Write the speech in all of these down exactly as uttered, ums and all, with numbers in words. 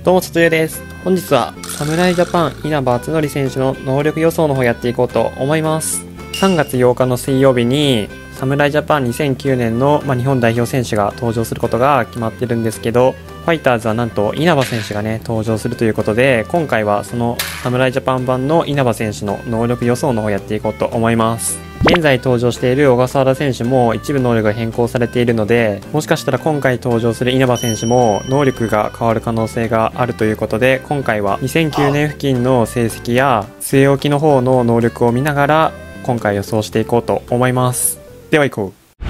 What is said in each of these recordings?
どうも、つとゆです。本日は、侍ジャパン稲葉篤紀選手の能力予想の方やっていこうと思います。さんがつようかの水曜日に、侍ジャパンにせんきゅうねんの、まあ、日本代表選手が登場することが決まってるんですけど、ファイターズはなんと稲葉選手がね、登場するということで、今回はその侍ジャパン版の稲葉選手の能力予想の方やっていこうと思います。現在登場している小笠原選手も一部能力が変更されているので、もしかしたら今回登場する稲葉選手も能力が変わる可能性があるということで、今回はにせんきゅうねん付近の成績や据え置きの方の能力を見ながら今回予想していこうと思います。では行こう。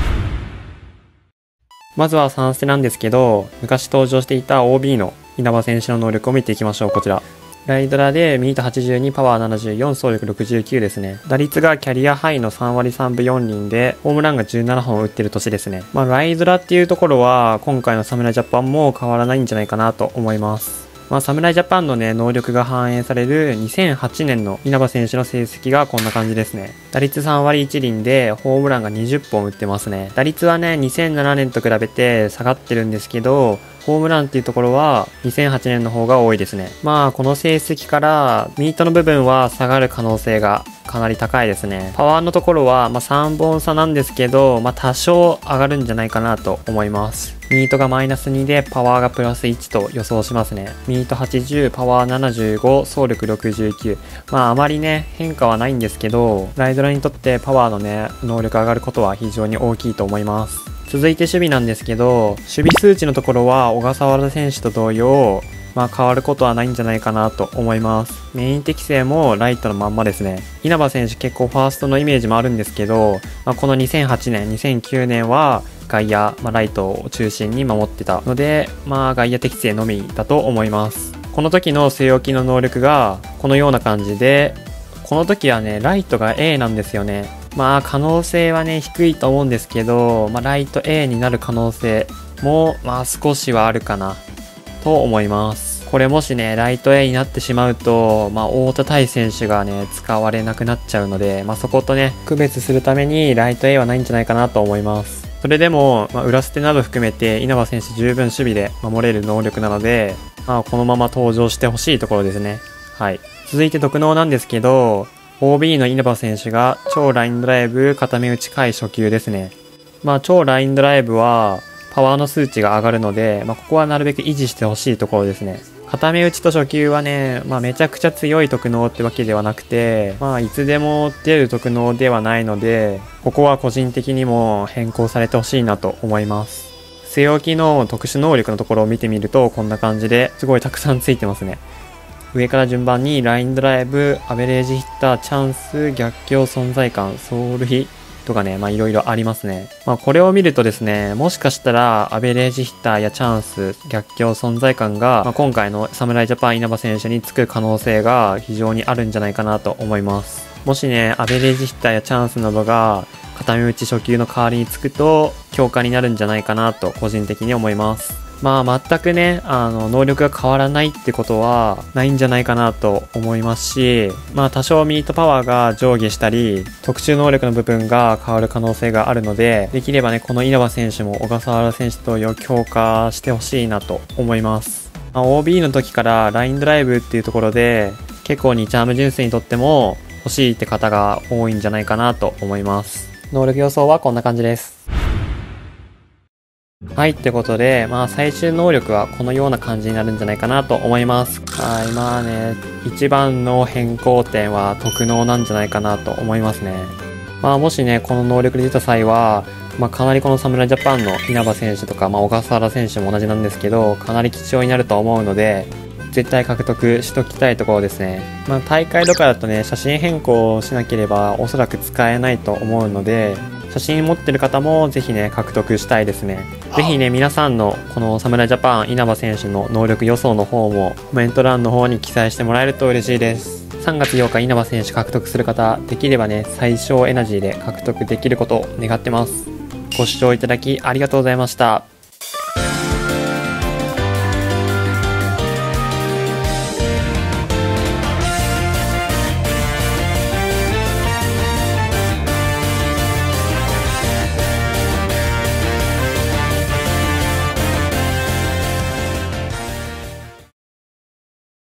まずはさん捨てなんですけど、昔登場していた オービー の稲葉選手の能力を見ていきましょう。こちらライドラでミートはちじゅうに、パワーななじゅうよん、走力ろくじゅうきゅうですね。打率がキャリアハイのさんわりさんぶよんりんで、ホームランがじゅうななほん打ってる年ですね。まあライドラっていうところは今回の侍ジャパンも変わらないんじゃないかなと思います。まあ侍ジャパンのね、能力が反映されるにせんはちねんの稲葉選手の成績がこんな感じですね。打率さんわりいちりんで、ホームランがにじゅっぽん打ってますね。打率はね、にせんななねんと比べて下がってるんですけど、ホームランっていうところはにせんはちねんの方が多いですね。まあこの成績からミートの部分は下がる可能性がかなり高いですね。パワーのところはまあさんぼん差なんですけど、まあ多少上がるんじゃないかなと思います。ミートがマイナスにでパワーがプラスいちと予想しますね。ミートはちじゅう、パワーななじゅうご、走力ろくじゅうきゅう。まああまりね変化はないんですけど、ライドラにとってパワーのね能力上がることは非常に大きいと思います。続いて守備なんですけど、守備数値のところは小笠原選手と同様、まあ変わることはないんじゃないかなと思います。メイン適性もライトのまんまですね。稲葉選手結構ファーストのイメージもあるんですけど、まあ、このにせんはちねん、にせんきゅうねんは外野、まあ、ライトを中心に守ってたので、まあ外野適性のみだと思います。この時の据え置きの能力がこのような感じで、この時はね、ライトが エー なんですよね。まあ可能性はね低いと思うんですけど、まあ、ライト エー になる可能性もまあ少しはあるかなと思います。これもしねライト エー になってしまうと、まあ太田大選手がね使われなくなっちゃうので、まあそことね区別するためにライト エー はないんじゃないかなと思います。それでも、まあ、裏捨てなど含めて稲葉選手十分守備で守れる能力なので、まあ、このまま登場してほしいところですね。はい。続いて特能なんですけど、オービー の稲葉選手が超ラインドライブ固め打ち回初球ですね。まあ超ラインドライブはパワーの数値が上がるので、まあここはなるべく維持してほしいところですね。固め打ちと初球はね、まあめちゃくちゃ強い特能ってわけではなくて、まあいつでも出る特能ではないので、ここは個人的にも変更されてほしいなと思います。据え置きの特殊能力のところを見てみるとこんな感じですごいたくさんついてますね。上から順番にラインドライブ、アベレージヒッター、チャンス、逆境存在感、ソウル比とかね、まあいろいろありますね。まあこれを見るとですね、もしかしたらアベレージヒッターやチャンス、逆境存在感が、まあ、今回の侍ジャパン稲葉選手につく可能性が非常にあるんじゃないかなと思います。もしね、アベレージヒッターやチャンスなどが固め打ち初球の代わりにつくと強化になるんじゃないかなと個人的に思います。まあ全くね、あの能力が変わらないってことはないんじゃないかなと思いますし、まあ多少ミートパワーが上下したり特殊能力の部分が変わる可能性があるので、できればねこの稲葉選手も小笠原選手と同様強化してほしいなと思います。まあ、オービー の時からラインドライブっていうところで結構にチャーム純粋にとっても欲しいって方が多いんじゃないかなと思います。能力予想はこんな感じです。はい、ってことで、まあ最終能力はこのような感じになるんじゃないかなと思います。はい、まあね、一番の変更点は特能なんじゃないかなと思いますね。まあもしね、この能力で出た際は、まあかなりこの侍ジャパンの稲葉選手とか、まあ小笠原選手も同じなんですけど、かなり貴重になると思うので、絶対獲得しときたいところですね。まあ大会とかだとね、写真変更しなければおそらく使えないと思うので、写真持ってる方もぜひね獲得したいですね。ぜひね皆さんのこの侍ジャパン稲葉選手の能力予想の方もコメント欄の方に記載してもらえると嬉しいです。さんがつようか稲葉選手獲得する方、できればね最小エナジーで獲得できることを願ってます。ご視聴いただきありがとうございました。